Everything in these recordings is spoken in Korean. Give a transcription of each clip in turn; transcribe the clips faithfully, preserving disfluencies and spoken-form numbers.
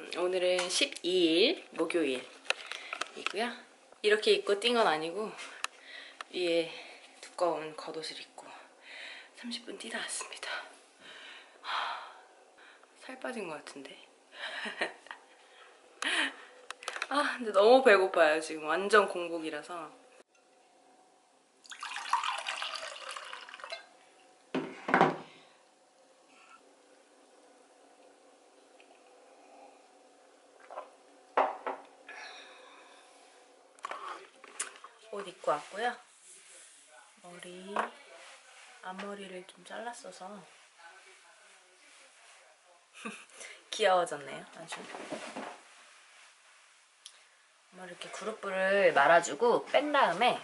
오늘은 십이일 목요일이고요. 이렇게 입고 뛴 건 아니고 위에 두꺼운 겉옷을 입고 삼십 분 뛰다 왔습니다. 살 빠진 것 같은데. 아 근데 너무 배고파요. 지금 완전 공복이라서. 옷 입고 왔고요. 머리, 앞머리를 좀 잘랐어서 귀여워졌네요. 아주. 머리 이렇게 그룹불을 말아주고 뺀 다음에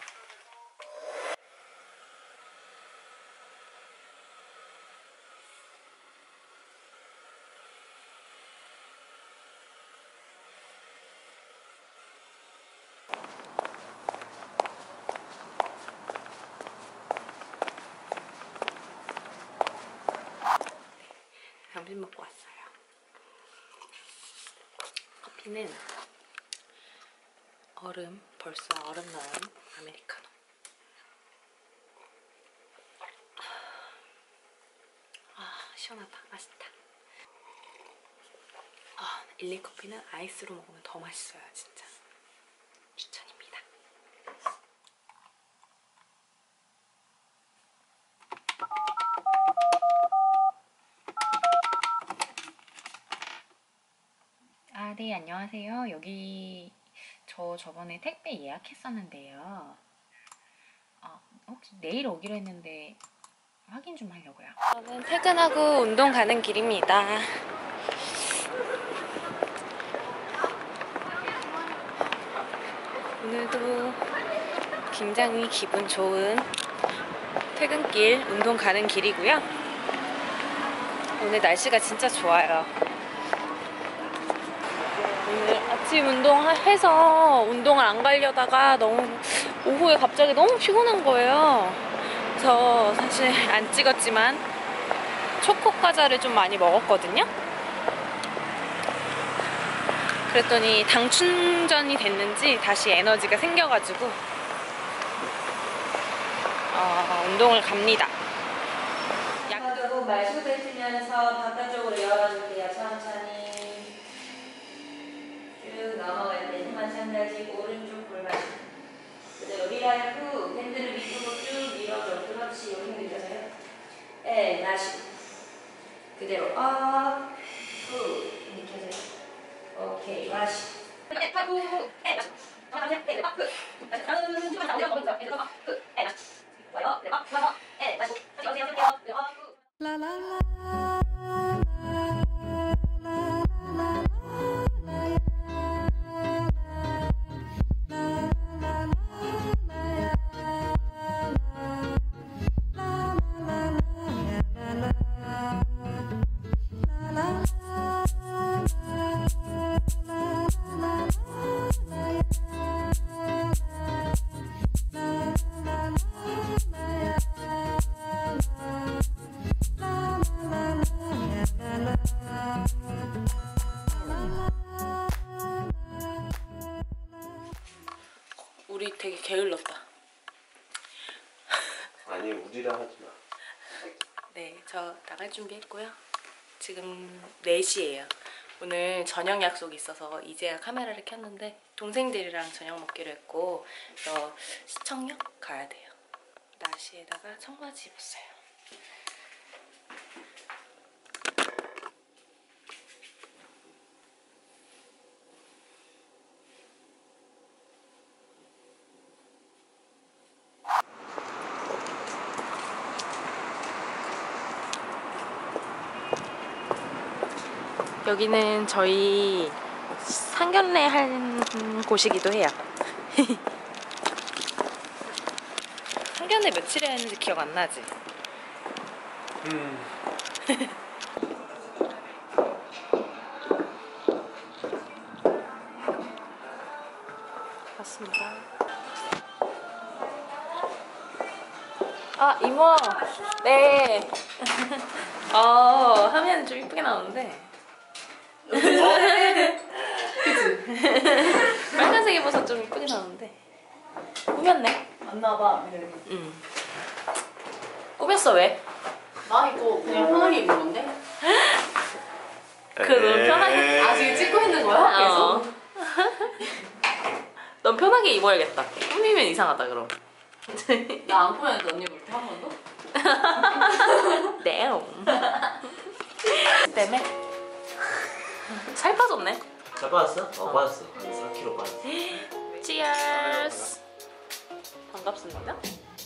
점심 먹고 왔어요. 커피는 얼음, 벌써 얼음 넣은 아메리카노. 아 시원하다. 맛있다. 아, 일리커피는 아이스로 먹으면 더 맛있어요. 진짜 추천입니다. 아, 네, 안녕하세요. 여기 저 저번에 택배 예약했었는데요. 어, 혹시 내일 오기로 했는데 확인 좀 하려고요. 저는 퇴근하고 운동 가는 길입니다. 오늘도 굉장히 기분 좋은 퇴근길 운동 가는 길이고요. 오늘 날씨가 진짜 좋아요. 오늘 아침 운동해서 운동을 안 가려다가 너무 오후에 갑자기 너무 피곤한 거예요. 그래서 사실 안 찍었지만 초코 과자를 좀 많이 먹었거든요. 그랬더니 당 충전이 됐는지 다시 에너지가 생겨가지고 어, 운동을 갑니다. 약도 말소 뱉으면서 바깥쪽으로 열어줄게요. 천천히. 쭉 넘어갈 때 마찬가지 오른쪽 골반 그대로 리라이프 밴드를 밑으로 쭉 밀어줘. 그렇지. 여기 힘 느껴져요? 에 마시고 그대로 업 후 느껴져요? 오케이 마시고 후 후 에 마시고 에 마시고 에 마시고 라라라 우리 되게 게을렀다. 아니 우리라 하지마. 네, 저 나갈 준비했고요. 지금 네 시예요. 오늘 저녁 약속이 있어서 이제야 카메라를 켰는데 동생들이랑 저녁 먹기로 했고 그래서 시청역 가야 돼요. 나시에다가 청바지 입었어요. 여기는 저희 상견례 한 곳이기도 해요. 상견례 며칠에 했는지 기억 안 나지? 음. 맞습니다. 아 이모. 네. 어 화면은 좀 이쁘게 나오는데. 빨간색 입어서 좀 이쁘게 나오는데 꾸몄네. 맞나봐. 응. 꾸몄어 왜? 나 이거 그냥 편하게 입은 건데? 그럼 편하게. 아 지금 찍고 있는 거야? 계속? 어. 넌 편하게 입어야겠다. 꾸미면 이상하다 그럼. 나 안 꾸몄는데 언니 볼 때 한 번도? 네. 때문에 살 빠졌네. 잘 빠졌어? 어 빠졌어. 한 사 킬로그램 빠졌어. Cheers. 반갑습니다.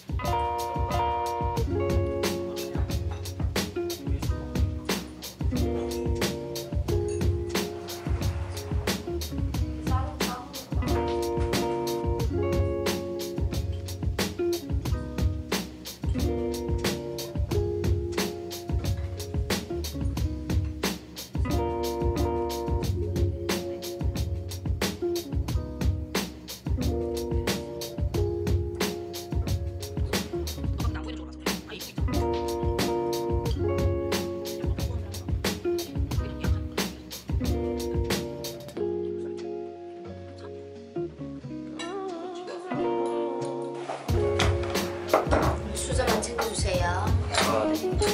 수저만 챙겨주세요. 아,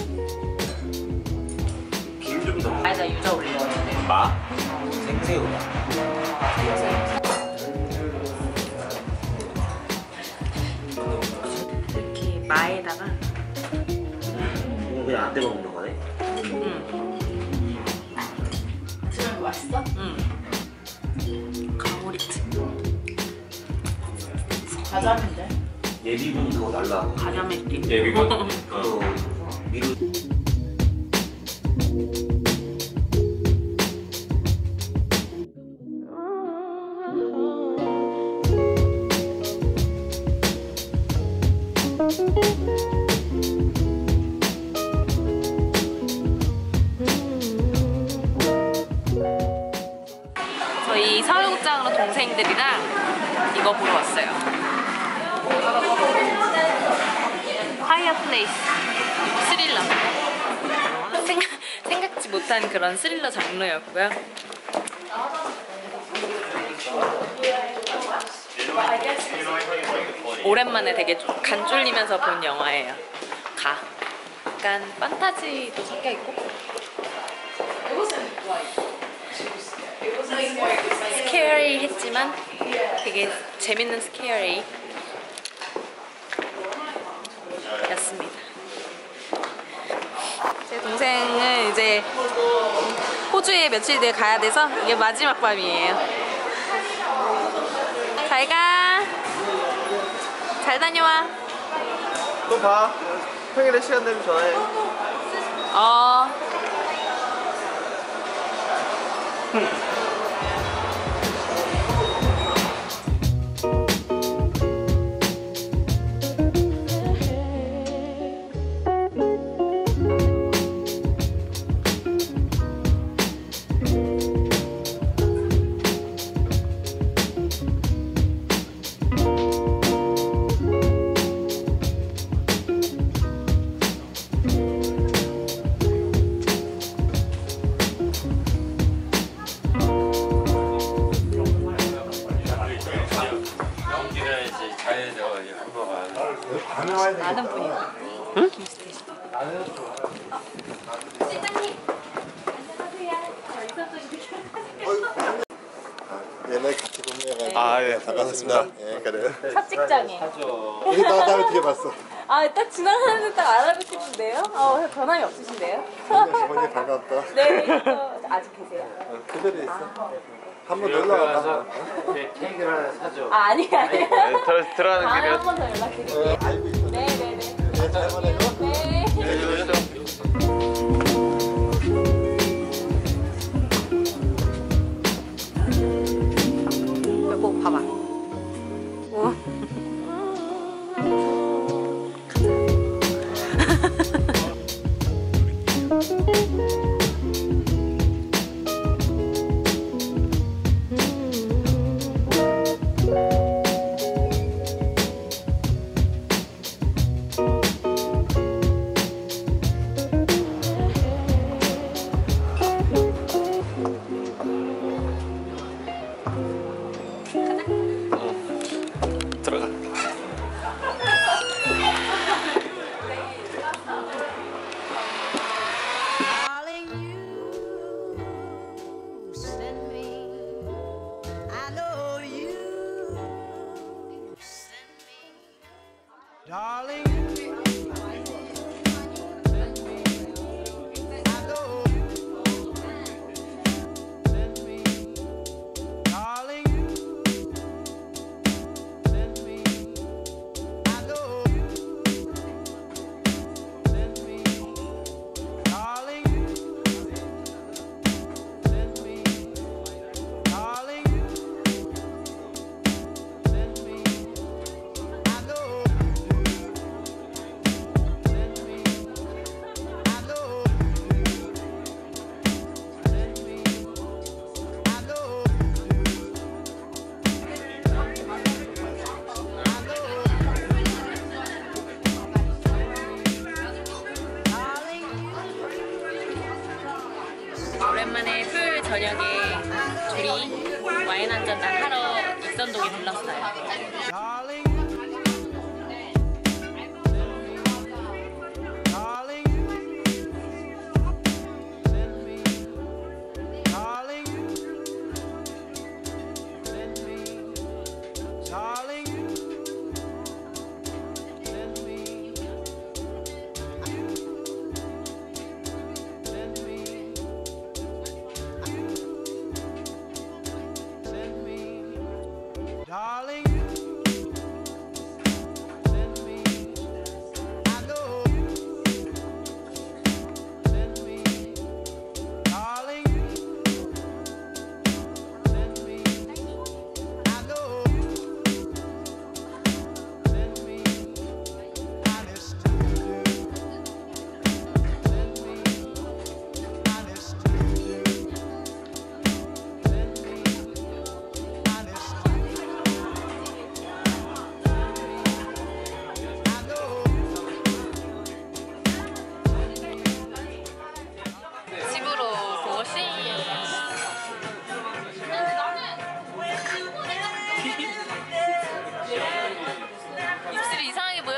김좀 더. 아니다 유자 올리려 했는데. 마? 생새우다. 이렇게 마에다가. 이거 그냥 안 떼고 먹는 거네? 응. 지금 맛있어? 응. 가오리트. 과자인데? 예비군 그거 날라. 가자미띠. 예비군? 그거 미루. 저희 서울극장으로 동생들이랑 이거 보러 왔어요. 파이어플레이스 스릴러. 생각, 생각지 못한 그런 스릴러 장르였고요. 오랜만에 되게 좀 간 쫄리면서 본 영화예요. 가. 약간 판타지도 섞여 있고. 스케어리 했지만 되게 재밌는 스케어리 였습니다. 제 동생은 이제 호주에 며칠 뒤에 가야 돼서 이게 마지막 밤이에요. 잘 가. 잘 다녀와. 또 봐. 평일에 시간 되면 전화해. 어. 아는 분이요. 응? 김스테이시. 실장님. 옛날 같이 근무해가지고. 아, 예. 반갑습니다. 예, 그래요. 첫 직장에. 여기 나, 나 어떻게 봤어? 아, 딱 지나가는데 딱 알아보시는데요? 어, 변함이 없으신데요? 어머니 반갑다. 네, 저 아직 계세요. 어, 그대로 있어. 한번 놀러 와봐. 케이크를 하나 사줘. 아, 아니, 아니. 네, 들, 들어가는 다음에 길에 한 번 더 연락드릴게요. 어, 알고 있어. 네, 네, 네. 네, 잘 보내고. 네. 여보, 봐봐. 오. Darling, you send me. I know you send me. Darling, you send me. I know you send me. Darling, you send me. I know you send me. Darling, you send me. Darling, you send me. I know you send me. I know you send me. I know 오랜만에 토요일 저녁에 둘이 와인 한잔 하러 익선동에 들렀어요. Darling, darling, send me. Darling, send me. Darling, send me. Send me. Send me. Darling, send me. I know you send me. Darling, send me. I know you send me. Honest to you. Send me. Honest to you. Send me. Honest to you. 집으로 고시. 입술이 이상하게 보여.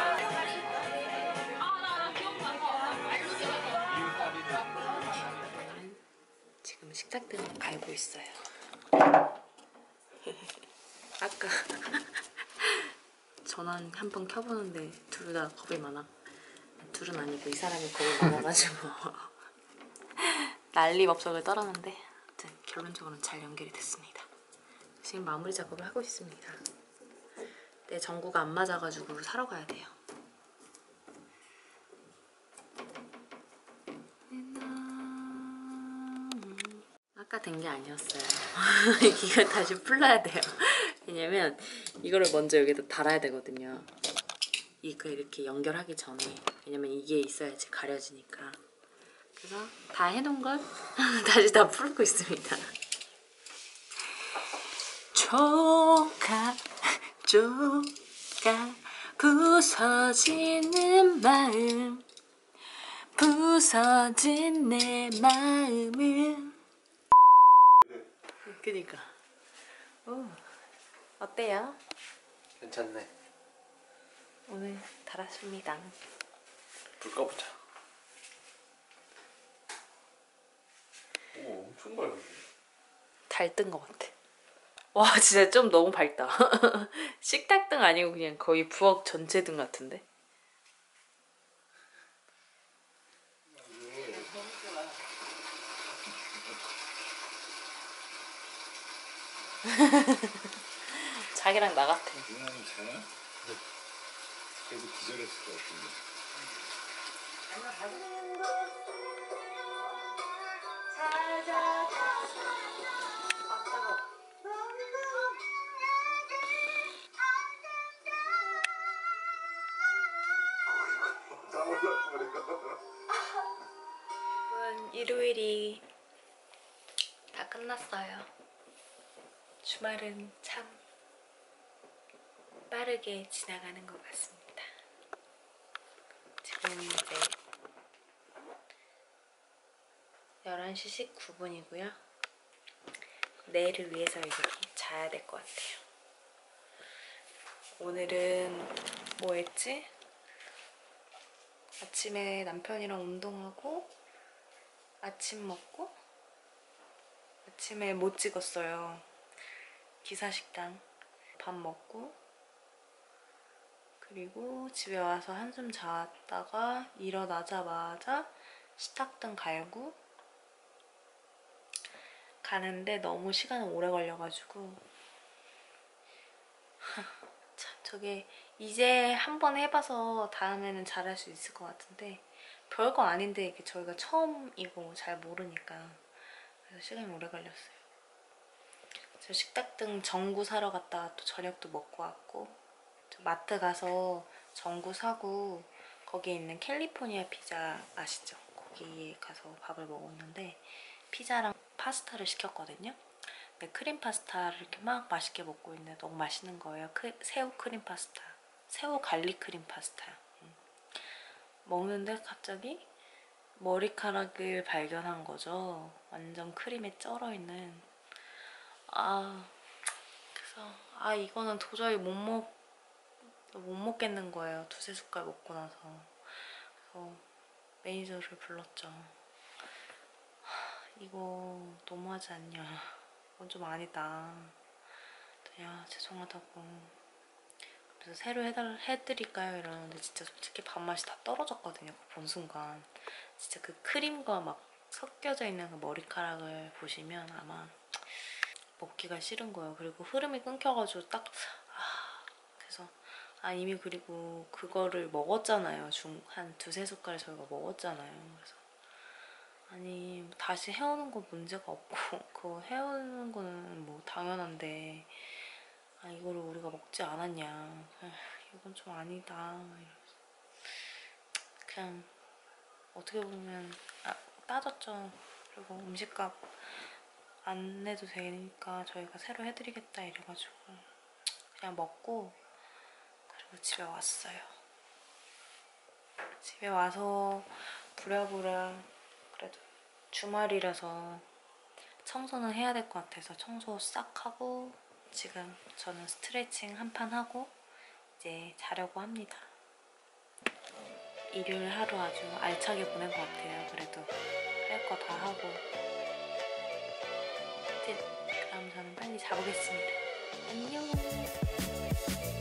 지금 식탁등을 갈고 있어요. 아까 전원 한 번 켜보는데 둘 다 겁이 많아. 둘은 아니고 이 사람이 겁이 많아가지고 난리법석을 떨었는데 아무튼 결론적으로는 잘 연결이 됐습니다. 지금 마무리 작업을 하고 있습니다. 내 전구가 안 맞아가지고 사러 가야 돼요. 아까 된 게 아니었어요. 이거 다시 풀러야 돼요. 왜냐면 이거를 먼저 여기다 달아야 되거든요. 이거 이렇게 연결하기 전에. 왜냐면 이게 있어야지 가려지니까. 그래서 다 해놓은 걸 다시 다 풀고 있습니다. 조각 조각 부서지는 마음, 부서진 내 마음은. 그니까. 오, 어때요? 괜찮네. 오늘 달았습니다. 불 꺼보자. 오, 엄청 밝은데? 달뜬 것 같아. 와, 진짜 좀 너무 밝다. 식탁등 아니고 그냥 거의 부엌 전체 등 같은데? 자기랑 나 같아. 누나는 자나? 계속 기절했을 것 같은데. 여러분, 일요일이 다 끝났어요. 주말은 참 빠르게 지나가는 것 같습니다. 지금 이제 열한 시 십구 분이고요. 내일을 위해서 이제 자야 될 것 같아요. 오늘은 뭐 했지? 아침에 남편이랑 운동하고 아침 먹고 아침에 못 찍었어요. 기사식당 밥 먹고 그리고 집에 와서 한숨 잤다가 일어나자마자 식탁등 갈고 가는데 너무 시간이 오래 걸려가지고 참 저게 이제 한 번 해봐서 다음에는 잘할 수 있을 것 같은데 별거 아닌데 이게 저희가 처음이고 잘 모르니까 그래서 시간이 오래 걸렸어요. 저 식탁등 전구 사러 갔다가 또 저녁도 먹고 왔고 저 마트 가서 전구 사고 거기에 있는 캘리포니아 피자 아시죠? 거기에 가서 밥을 먹었는데 피자랑 파스타를 시켰거든요. 근데 크림 파스타를 이렇게 막 맛있게 먹고 있는데 너무 맛있는 거예요. 크, 새우 크림 파스타, 새우 갈릭 크림 파스타. 음. 먹는데 갑자기 머리카락을 발견한 거죠. 완전 크림에 쩔어있는. 아 그래서 아 이거는 도저히 못 먹, 못 먹겠는 거예요. 두세 숟갈 먹고 나서. 그래서 매니저를 불렀죠. 이거 너무하지 않냐. 이건 좀 아니다. 야 죄송하다고. 그래서 새로 해달, 해드릴까요? 이러는데 진짜 솔직히 밥맛이 다 떨어졌거든요. 본 순간. 진짜 그 크림과 막 섞여져 있는 그 머리카락을 보시면 아마 먹기가 싫은 거예요. 그리고 흐름이 끊겨가지고 딱 아, 그래서 아 이미 그리고 그거를 먹었잖아요. 중 한 두세 숟갈 저희가 먹었잖아요. 그래서 아니 다시 해오는 건 문제가 없고 그거 해오는 거는 뭐 당연한데 아 이거를 우리가 먹지 않았냐. 에휴, 이건 좀 아니다. 그냥 어떻게 보면 아, 따졌죠. 그리고 음식값 안 내도 되니까 저희가 새로 해드리겠다 이래가지고 그냥 먹고 그리고 집에 왔어요. 집에 와서 부랴부랴 그래도 주말이라서 청소는 해야 될 것 같아서 청소 싹 하고 지금 저는 스트레칭 한 판 하고 이제 자려고 합니다. 일요일 하루 아주 알차게 보낸 것 같아요. 그래도 할 거 다 하고. 하여튼 그럼 저는 빨리 자보겠습니다. 안녕.